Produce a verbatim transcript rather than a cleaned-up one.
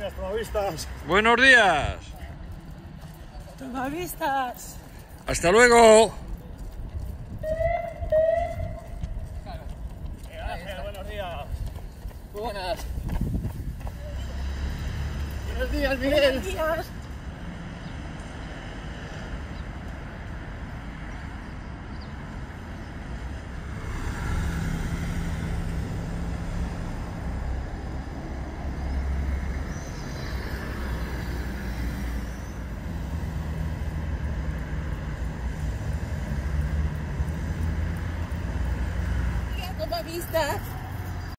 días, tomavistas. Buenos días. Tomavistas. Hasta luego. Gracias, buenos días. Buenas. Buenos días, Miguel. Buenos días. Tomavistas.